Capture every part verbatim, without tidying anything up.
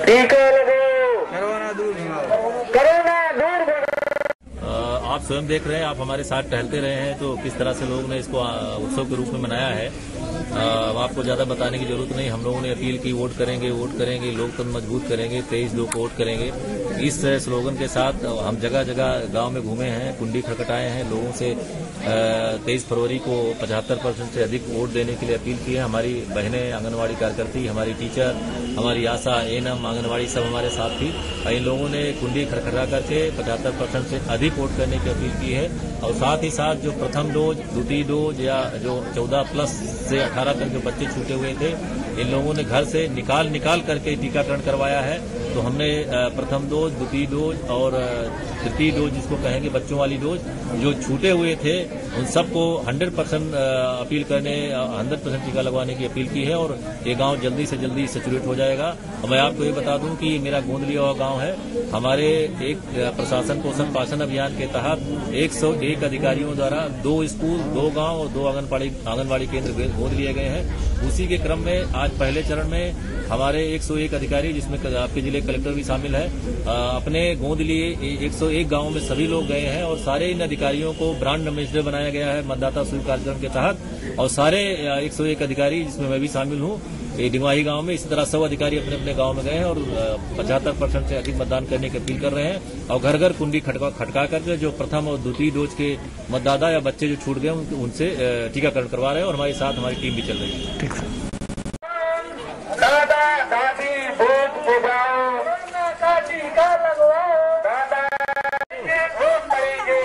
टीका लगाओ, कोरोना दूर कोरोना दूर। आप स्वयं देख रहे हैं, आप हमारे साथ टहलते रहे हैं तो किस तरह से लोगों ने इसको उत्सव के रूप में मनाया है। अब आपको ज्यादा बताने की जरूरत नहीं। हम लोगों ने अपील की, वोट करेंगे वोट करेंगे लोकतंत्र मजबूत करेंगे, तेईस लोग को वोट करेंगे। इस स्लोगन के साथ हम जगह जगह गांव में घूमे हैं, कुंडी खटखटाए हैं, लोगों से तेईस फरवरी को पचहत्तर परसेंट से अधिक वोट देने के लिए अपील की है। हमारी बहनें आंगनबाड़ी कार्यकर्ती, हमारी टीचर, हमारी आशा, एएनएम, आंगनबाड़ी सब हमारे साथ थी। इन लोगों ने कुंडी खटखटा करके पचहत्तर परसेंट से अधिक वोट करने की अपील की है। और साथ ही साथ जो प्रथम डोज, द्वितीय डोज या जो चौदह प्लस से अठारह तक जो बच्चे छूटे हुए थे, इन लोगों ने घर से निकाल निकाल करके टीकाकरण करवाया है। तो हमने प्रथम डोज, द्वितीय डोज और तृतीय डोज जिसको कहेंगे बच्चों वाली डोज, जो छूटे हुए थे उन सबको हंड्रेड परसेंट अपील करने, हंड्रेड परसेंट टीका लगवाने की अपील की है। और ये गांव जल्दी से जल्दी सेचुरेट हो जाएगा। और मैं आपको ये बता दूं कि मेरा गोंदलिया हुआ गांव है। हमारे एक प्रशासन पोषण पाषण अभियान के तहत एक सौ एक अधिकारियों द्वारा दो स्कूल, दो गांव और दो आंगनबाड़ी आंगनबाड़ी केंद्र गोद लिए गए हैं। उसी के क्रम में आज पहले चरण में हमारे एक सौ एक अधिकारी, जिसमें आपके जिले कलेक्टर भी शामिल है, अपने गोद लिए एक सौ एक गांवों में सभी लोग गए हैं। और सारे इन अधिकारियों को ब्रांड एम्बेसडर बनाया गया है मतदाता स्वीप कार्यक्रम के तहत। और सारे एक सौ एक अधिकारी, जिसमें मैं भी शामिल हूं, ये डिमाही गांव में इसी तरह सौ अधिकारी अपने अपने गांव में गए हैं और पचहत्तर परसेंट से अधिक मतदान करने की अपील कर रहे हैं। और घर घर कुंडी खटका खटका करके जो प्रथम और द्वितीय डोज के मतदाता या बच्चे जो छूट गए उनसे टीकाकरण करवा रहे हैं। और हमारे साथ हमारी टीम भी चल रही है। ठीक है। दादा दादी वोट बुझाओ, का टीका लगवाओ, दादा वोट करेंगे,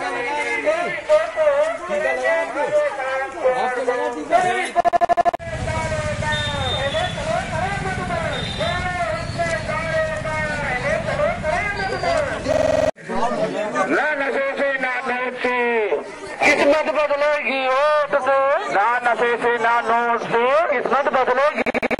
ना नशे से ना नोट से किस्मत बदलेगी वोट से, ना नशे से ना नोट से किस्मत बदलेगी।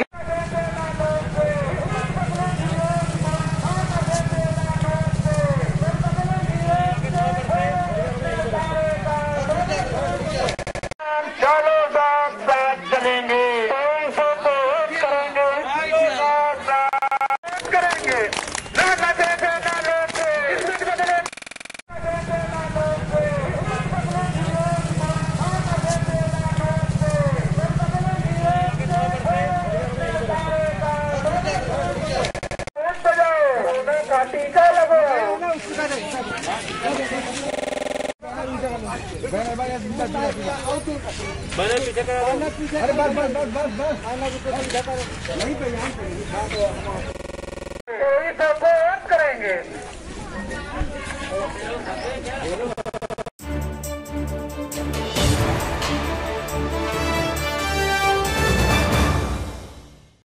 चलो साथ साथ चलेंगे, करेंगे करेंगे, ना नशे से ना नोट से किस्मत बदलेगी। टीका लगाओ, मैंने पीछे करा, अरे बस बस बस बस बस यहीं पे यहीं पे कोई तो वोट करेंगे।